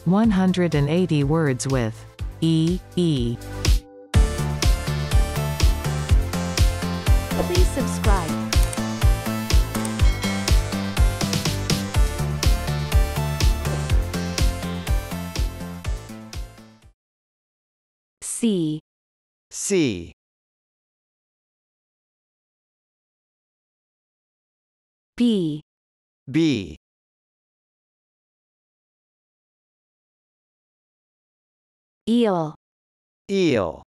180 words with E. Please subscribe. C. C. B. B. Eel. Eel.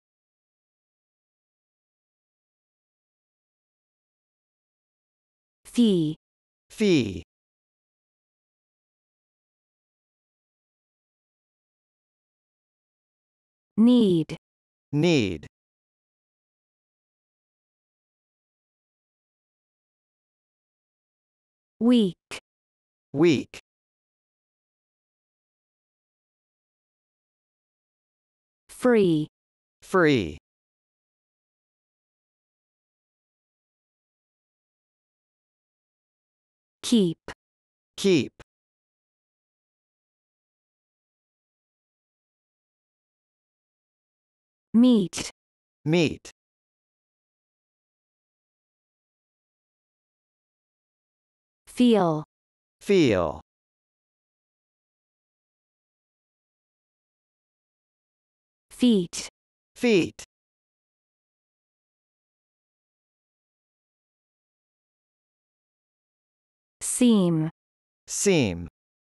Fee. Fee. Need. Need. Week. Week. Free. Free. Keep. Keep. Meet. Meet. Feel. Feel. Feet. Feet. Seam. Seam.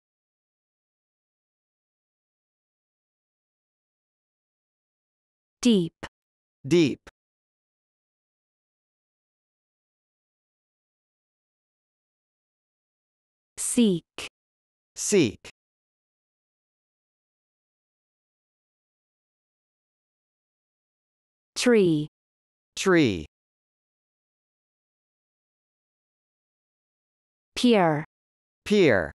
Deep. Deep. Seek. Seek. Tree. Tree. Peer. Peer.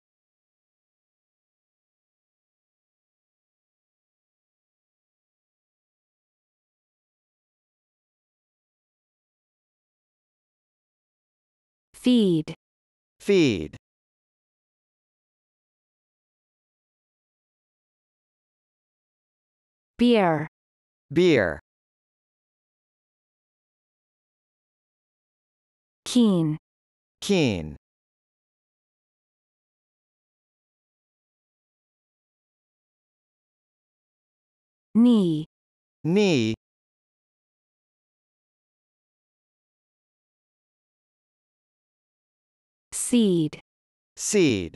Feed. Feed. Beer. Beer. Keen. Keen. Knee. Knee. Seed. Seed.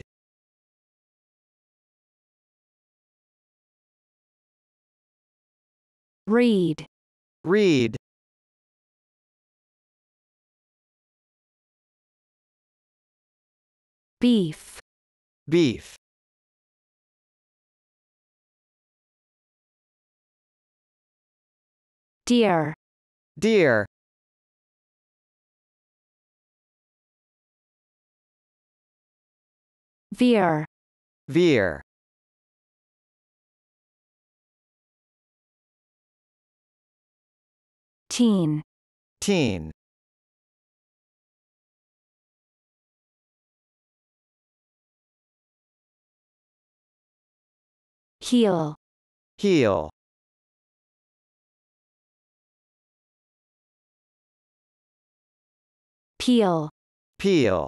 Read. Read. Beef. Beef. Deer. Deer. Veer. Veer. Teen. Teen. Heel. Heel. Peel. Peel.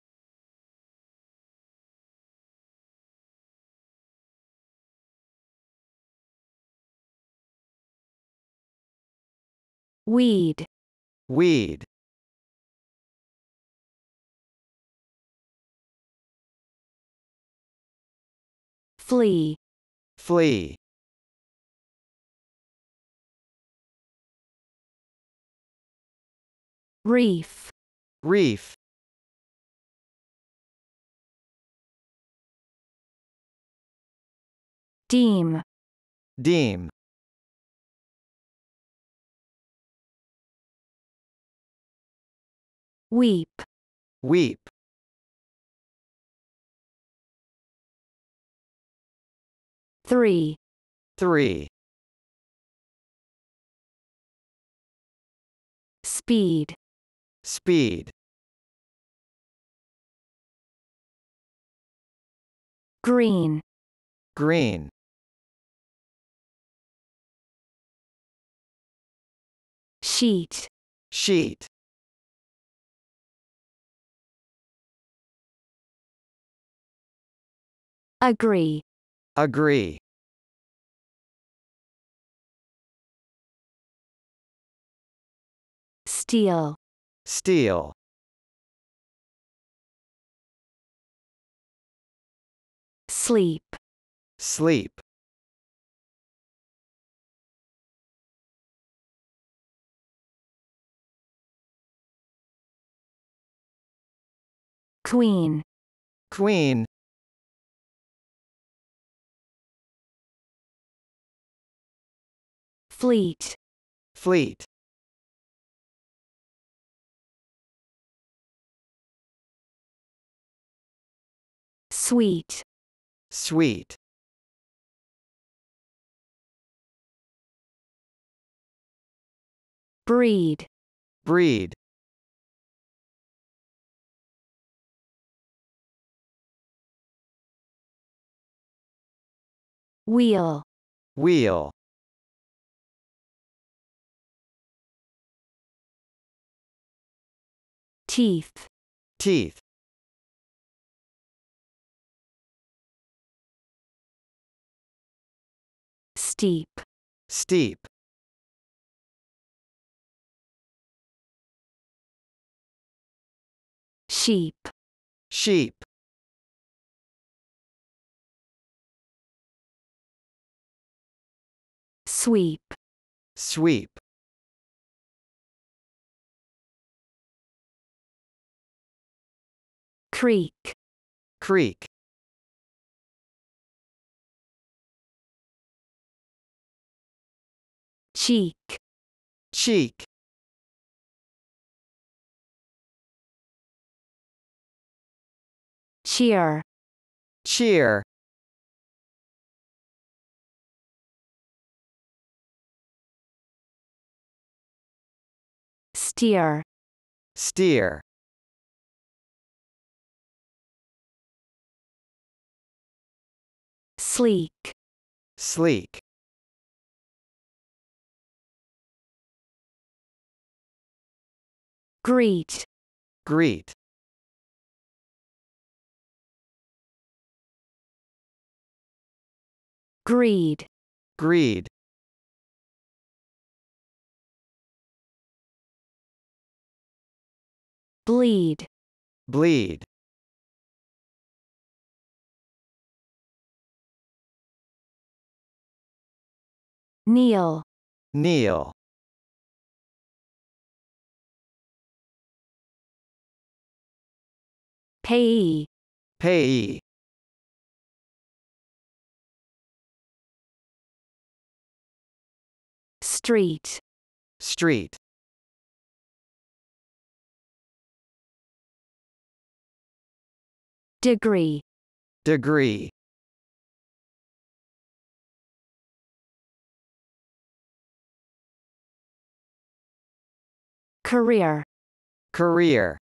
Weed. Weed. Flee. Flee. Reef. Reef. Deem. Deem. Weep. Weep. Three. Three. Speed. Speed. Green. green, sheet, sheet, agree, agree, steal, steel, sleep, sleep, queen, queen, fleet, fleet, sweet, sweet, breed, breed, wheel, wheel, teeth, teeth, steep, steep, sheep, sheep, sweep, sweep, creek, creek, cheek, cheek, cheer, cheer, steer, steer, sleek, sleek, greet, greet, greed, greed, bleed, bleed, kneel, kneel, payee, payee, street, street, degree, degree, career, career,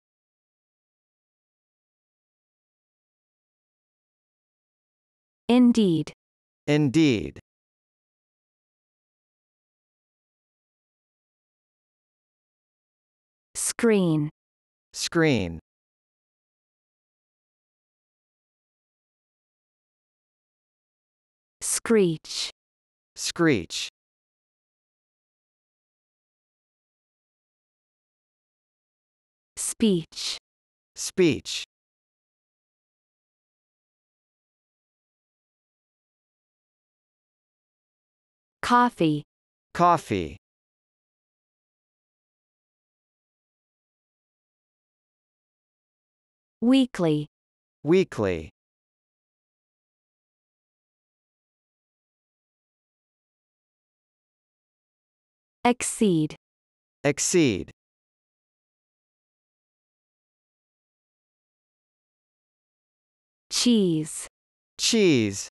indeed, indeed, screen, screen, screech, screech, speech, speech, coffee, coffee, weekly, weekly, exceed, exceed, cheese, cheese,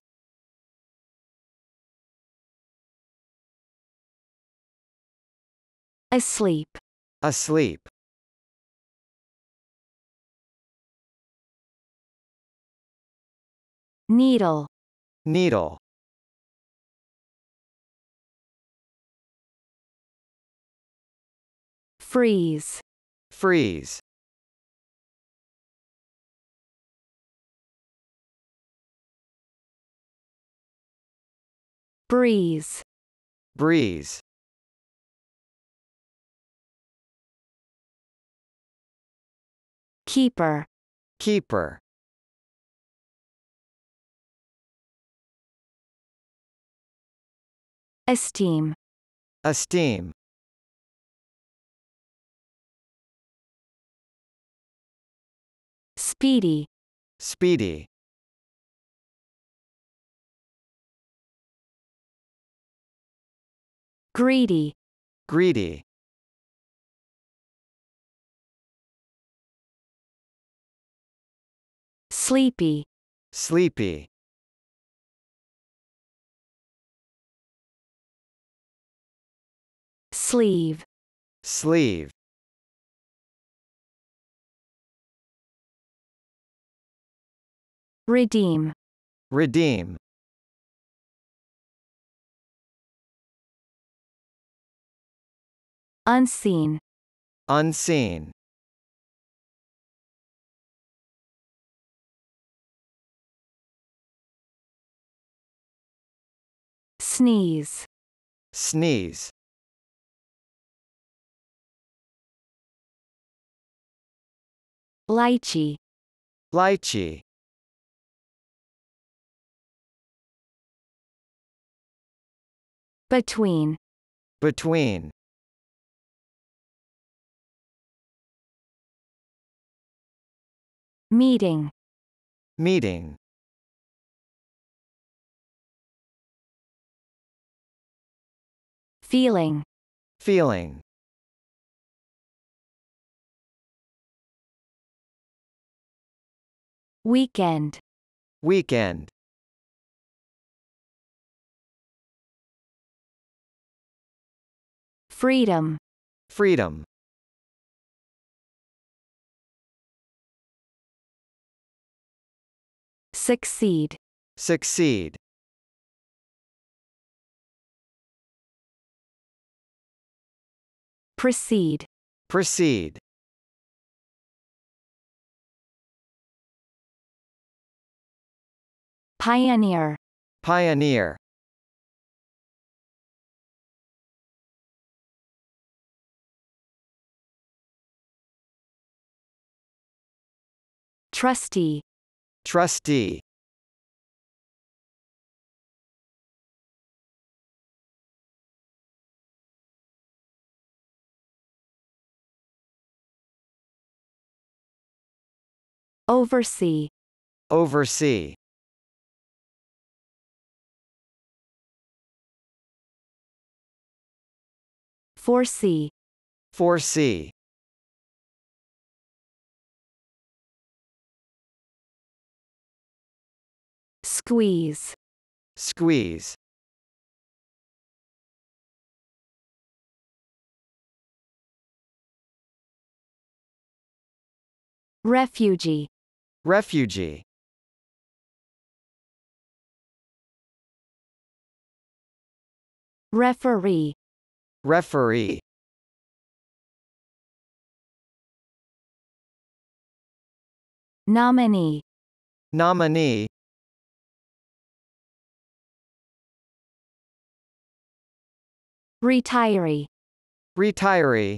asleep, asleep, needle, Needle. Freeze. Freeze. Breeze. Breeze. Keeper. Keeper. Esteem. Esteem. Speedy. Speedy. Greedy. Greedy. Sleepy. Sleepy. Sleeve. Sleeve. Redeem. Redeem. Unseen. Unseen. Sneeze. Sneeze. Lychee. Lychee. Between. Between. Meeting. Meeting. Feeling. Feeling. Weekend. Weekend. Freedom. Freedom. Succeed. Succeed. Proceed. Proceed. Pioneer. Pioneer. Trustee. Trustee. Oversee. Oversee. Foresee. Foresee. Squeeze. Squeeze. Refugee. Refugee. Referee. Referee. Nominee. Nominee. Retiree. Retiree.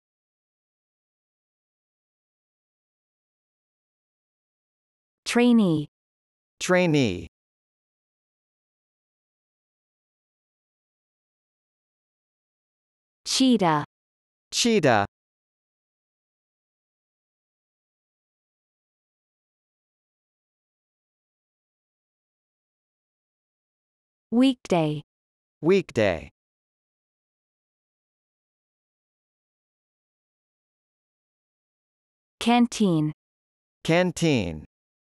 Trainee. Trainee. Cheetah. Cheetah. Weekday. Weekday. Canteen. Canteen.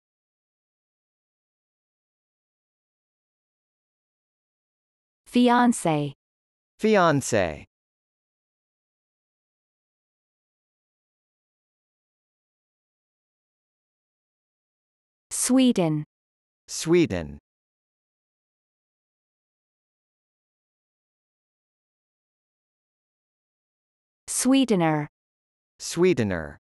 Fiancé. Fiancé. Sweden. Sweden. Sweetener. Sweetener.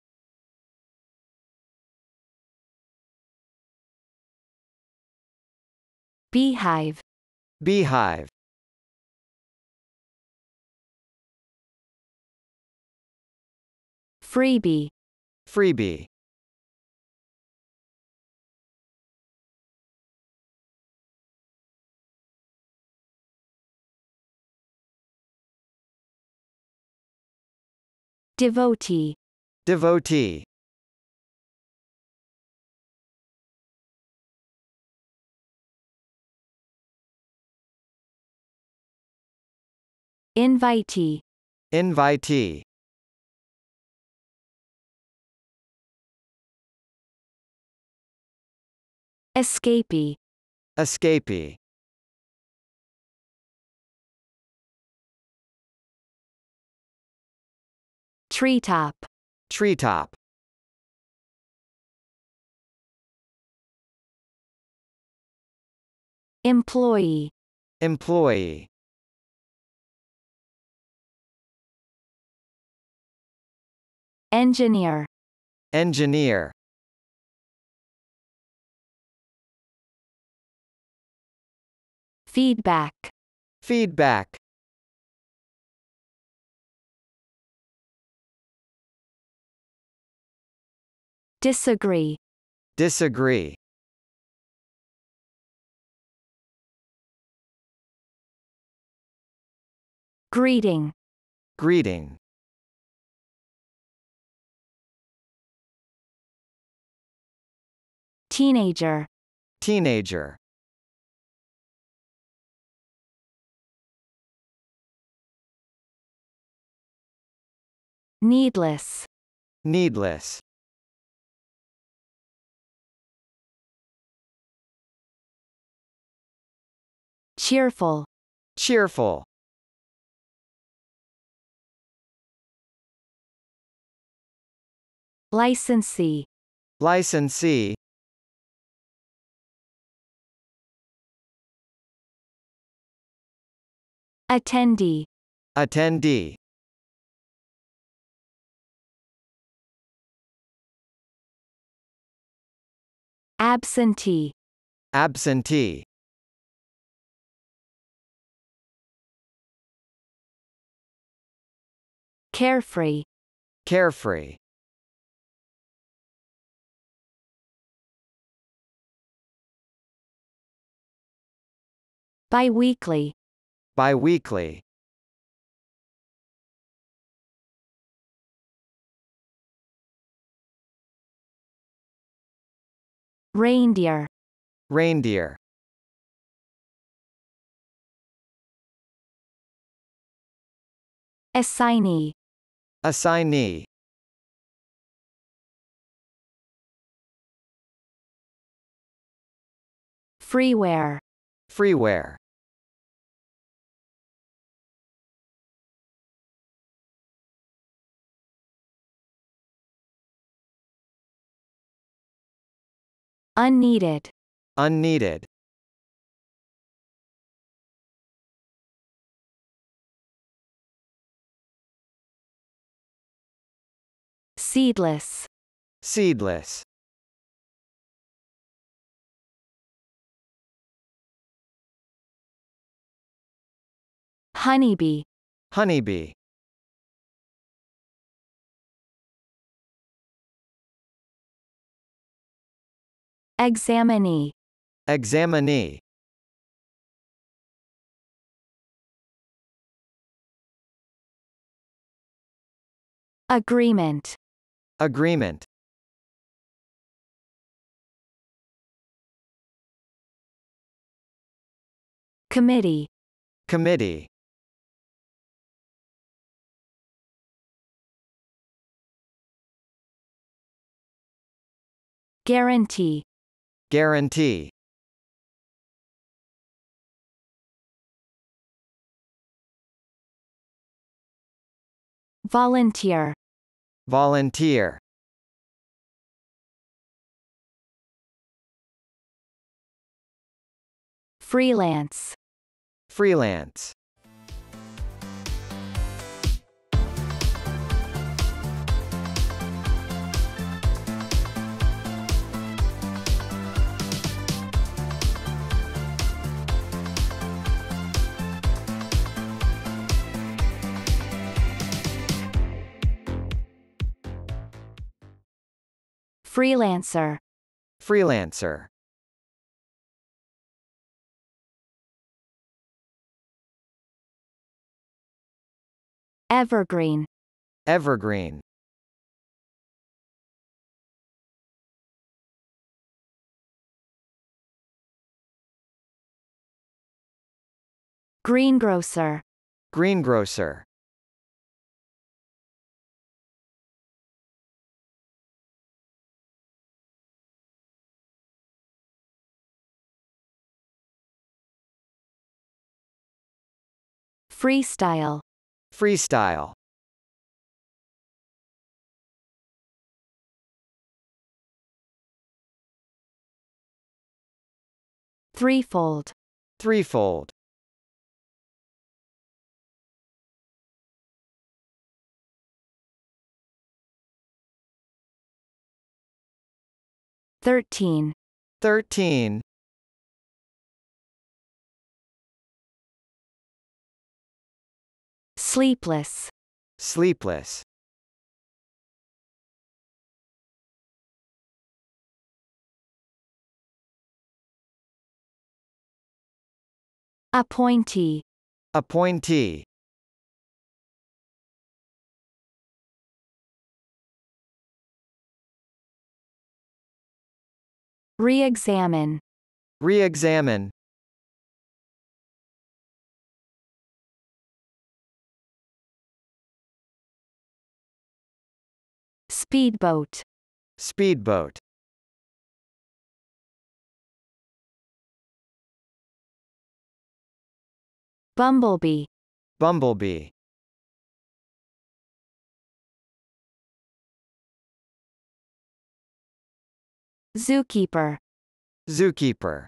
Beehive. Beehive. Freebie. Freebie. Devotee. Devotee. Invitee. Invitee. Escapee. Escapee. Treetop. Treetop. Employee. Employee. Engineer. Engineer. Feedback. Feedback. Disagree. Disagree. Greeting. Greeting. Teenager. Teenager. Needless. Needless. Cheerful. Cheerful. Licensee. Licensee. Attendee. Attendee. Absentee. Absentee. Carefree. Carefree. Biweekly. Biweekly. Reindeer. Reindeer. Assignee. Assignee. Freeware. Freeware. Unneeded. Unneeded. Seedless. Seedless. Honeybee. Honeybee. Examinee. Examinee. Agreement. Agreement. Committee. Committee. Guarantee. Guarantee. Volunteer. Volunteer. Freelance. Freelance. Freelancer. Freelancer. Evergreen. Evergreen. Greengrocer. Greengrocer. Freestyle. Freestyle. Threefold. Threefold. 13. 13. Sleepless. Sleepless. Appointee. Appointee. Re-examine. Re-examine. Speedboat. Speedboat. Bumblebee. Bumblebee. Zookeeper. Zookeeper.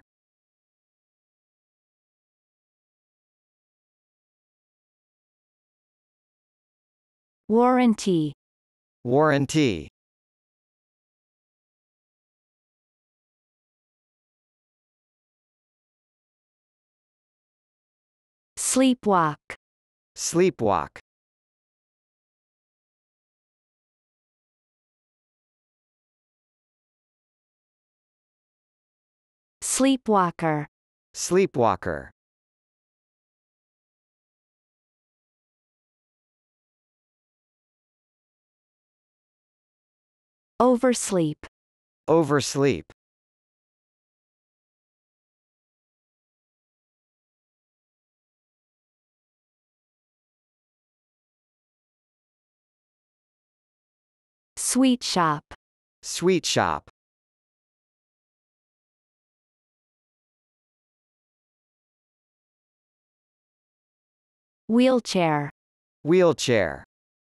Warranty. Warranty. Sleepwalk. Sleepwalk. Sleepwalker. Sleepwalker. Oversleep. Oversleep. Sweet shop. Sweet shop. Wheelchair. Wheelchair.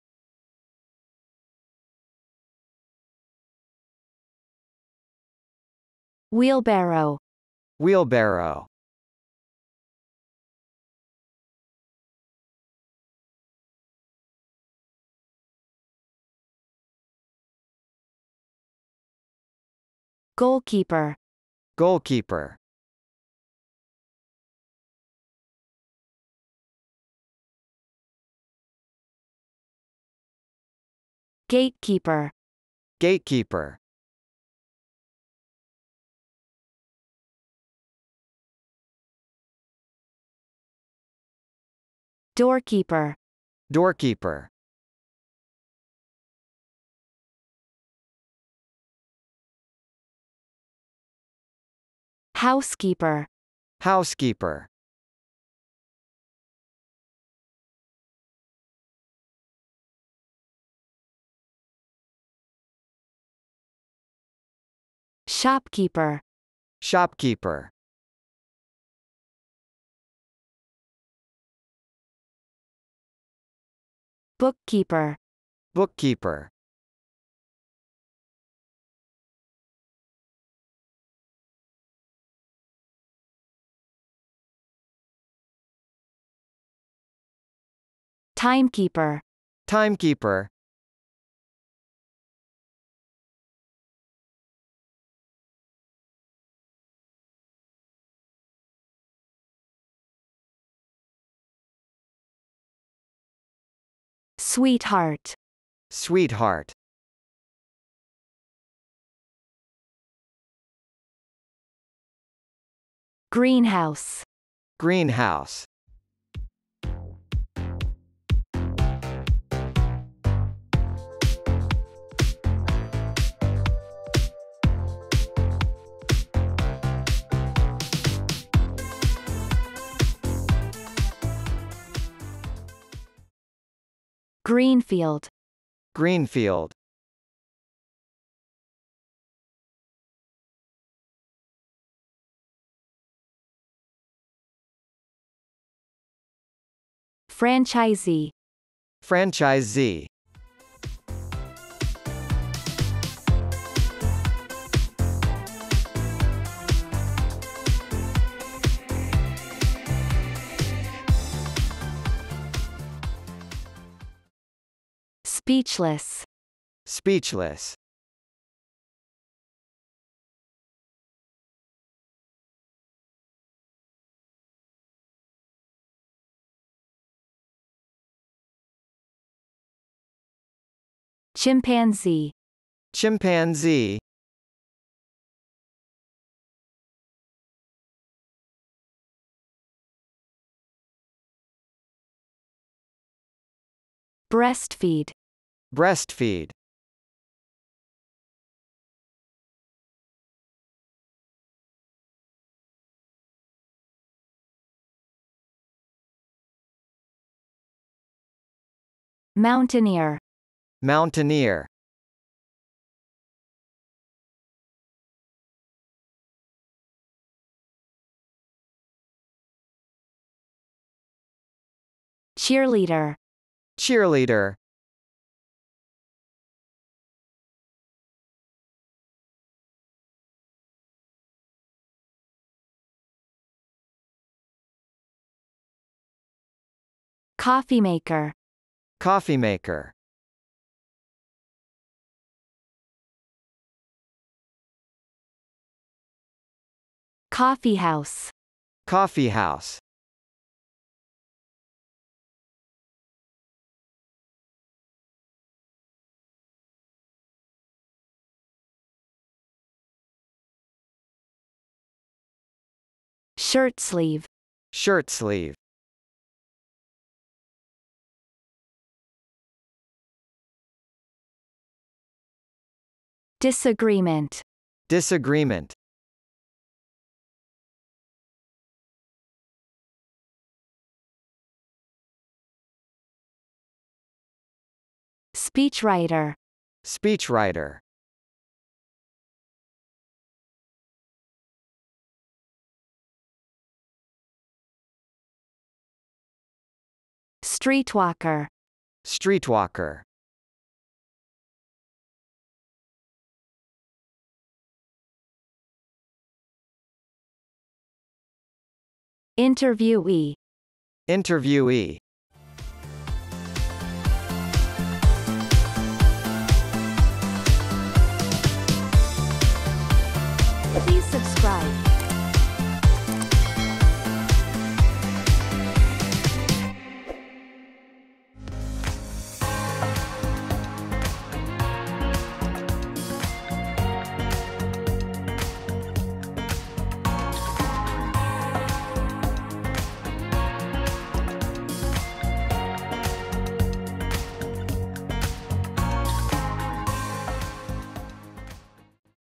Wheelbarrow. Wheelbarrow. Goalkeeper. Goalkeeper. Gatekeeper. Gatekeeper. Doorkeeper. Doorkeeper. Housekeeper. Housekeeper. Shopkeeper. Shopkeeper. Bookkeeper. Bookkeeper. Timekeeper. Timekeeper. Sweetheart. Sweetheart. Greenhouse. Greenhouse. Greenfield. Greenfield. Franchisee. Franchisee. Speechless. Speechless. Chimpanzee. Chimpanzee. Breastfeed. Breastfeed. Mountaineer. Mountaineer. Cheerleader. Cheerleader. Coffee maker. Coffee maker. Coffee house. Coffee house. Shirt sleeve. Shirt sleeve. Disagreement. Disagreement. Speechwriter. Speechwriter. Streetwalker. Streetwalker. Interviewee. Interviewee. Please subscribe.